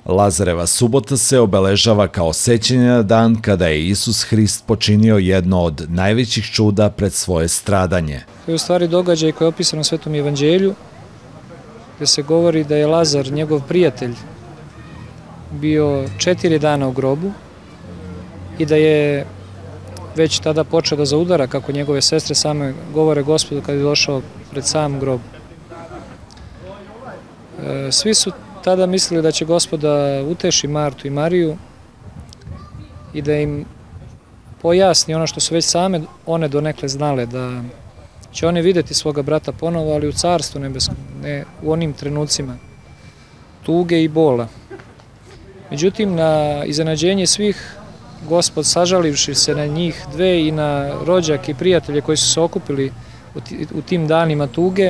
Lazareva subota se obeležava kao sećanje na dan kada je Isus Hrist počinio jedno od najvećih čuda pred svoje stradanje. To je u stvari događaj koji je opisan u Svetom evanđelju, gdje se govori da je Lazar, njegov prijatelj, bio 4 dana u grobu i da je već tada počeo da zaudara, kako njegove sestre same govore Gospodu kad je došao pred sam grob. Svi su tada mislili da će Gospod da uteši Martu i Mariju i da im pojasni ono što su već same one donekle znale, da će one vidjeti svoga brata ponovo, ali u carstvu nebeskom, ne u onim trenucima tuge i bola. Međutim, na iznenađenje svih, Gospod, sažalivši se na njih dve i na rođake i prijatelje koji su se okupili u tim danima tuge,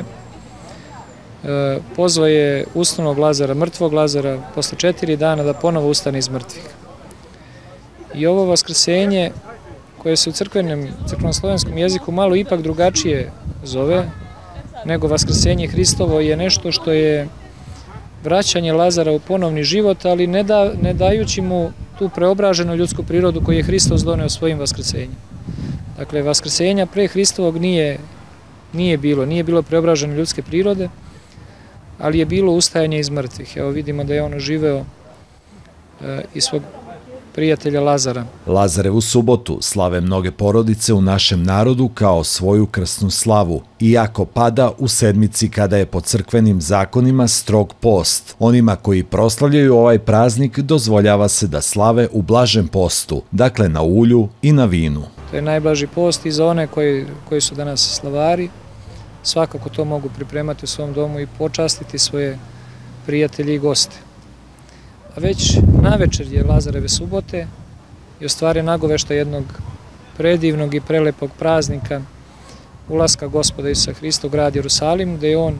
pozvao je usnunog Lazara, mrtvog Lazara, posle 4 dana da ponovo ustane iz mrtvih. I ovo vaskrsenje, koje se u crkveno-slovenskom jeziku malo ipak drugačije zove nego vaskrsenje Hristovo, je nešto što je vraćanje Lazara u ponovni život, ali ne dajući mu tu preobraženu ljudsku prirodu koju je Hristos doneo svojim vaskrsenjem. Dakle, vaskrsenja pre Hristovog nije bilo preobražene ljudske prirode, ali je bilo ustajanje iz mrtvih. Evo vidimo da je on oživeo i svog prijatelja Lazara. Lazarevu subotu slave mnoge porodice u našem narodu kao svoju krsnu slavu, iako pada u sedmici kada je po crkvenim zakonima strog post. Onima koji proslavljaju ovaj praznik dozvoljava se da slave u blažem postu, dakle na ulju i na vinu. To je najblaži post i za one koji su danas slavari. Svakako to mogu pripremati u svom domu i počastiti svoje prijatelje i goste. A već navečer je Lazareve subote i ostvari nagovešta jednog predivnog i prelepog praznika ulaska Gospoda Isusa Hrista u grad Jerusalim, gde je on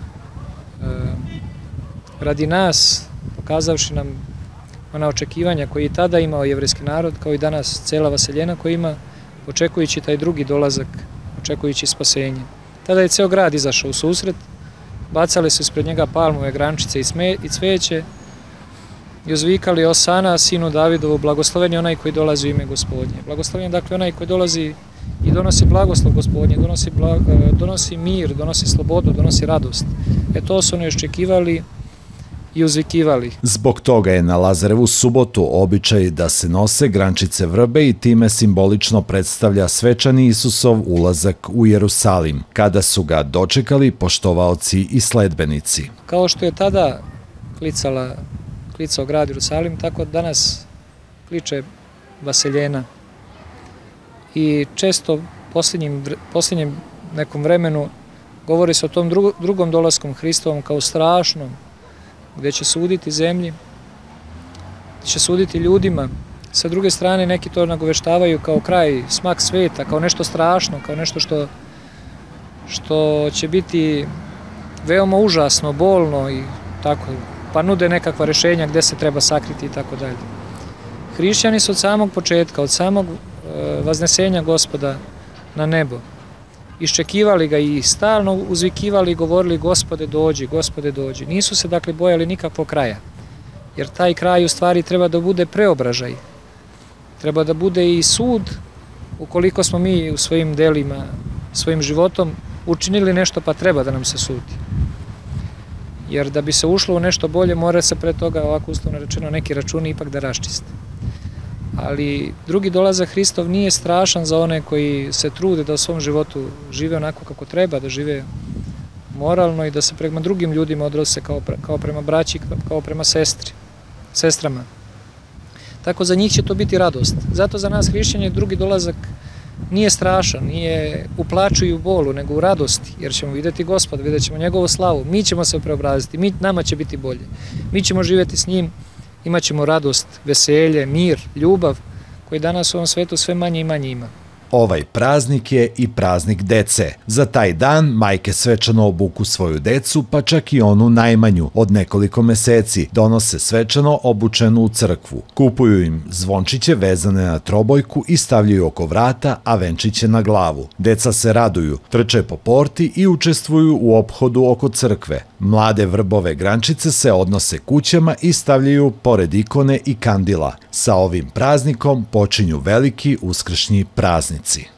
radi nas, pokazavši nam ona očekivanja koje i tada imao jevrejski narod, kao i danas cela vaseljena koja ima, očekujući taj drugi dolazak, očekujući spasenje. Tada je ceo grad izašao u susret, bacale su ispred njega palmove grančice i cveće i uzvikali: Osana, sinu Davidovu, blagosloven je onaj koji dolazi u ime Gospodnje. Blagosloven je dakle onaj koji dolazi i donosi blagoslov Gospodnje, donosi mir, donosi slobodu, donosi radost. To su oni očekivali i uzvikivali. Zbog toga je na Lazarevu subotu običaj da se nose grančice vrbe i time simbolično predstavlja svečani Isusov ulazak u Jerusalim, kada su ga dočekali poštovaoci i sledbenici. Kao što je tada klicao grad Jerusalim, tako danas kliče vaseljena. I često posljednjem nekom vremenu govori se o tom drugom dolaskom Hristovom kao strašnom, gde će suditi zemlji, gde će suditi ljudima. Sa druge strane, neki to nagoveštavaju kao kraj, smak sveta, kao nešto strašno, kao nešto što će biti veoma užasno, bolno i tako, pa nude nekakva rešenja gde se treba sakriti i tako dalje. Hrišćani su od samog početka, od samog vaznesenja Gospoda na nebo, iščekivali ga i stalno uzvikivali i govorili: Gospode dođi, Gospode dođi. Nisu se dakle bojali nikakvog kraja, jer taj kraj u stvari treba da bude preobražaj, treba da bude i sud ukoliko smo mi u svojim delima, svojim životom učinili nešto pa treba da nam se sudi. Jer da bi se ušlo u nešto bolje mora se pre toga, ovako uslovno rečeno, neki računi ipak da raščiste. Ali drugi dolazak Hristov nije strašan za one koji se trude da u svom životu žive onako kako treba, da žive moralno i da se prema drugim ljudima odnose kao prema braći, kao prema sestrama. Tako za njih će to biti radost. Zato za nas hrišćani drugi dolazak nije strašan, nije u plaču i u bolu, nego u radosti, jer ćemo vidjeti Gospoda, vidjet ćemo njegovu slavu, mi ćemo se preobraziti, nama će biti bolje. Mi ćemo živjeti s njim, imat ćemo radost, veselje, mir, ljubav, koji danas u ovom svetu sve manje i manje ima. Ovaj praznik je i praznik dece. Za taj dan majke svečano obuku svoju decu, pa čak i onu najmanju, od nekoliko meseci, donose svečano obučenu u crkvu. Kupuju im zvončiće vezane na trobojku i stavljaju oko vrata, a venčiće na glavu. Deca se raduju, trče po porti i učestvuju u ophodu oko crkve. Mlade vrbove grančice se odnose kućama i stavljaju pored ikone i kandila. Sa ovim praznikom počinju veliki uskršnji praznici.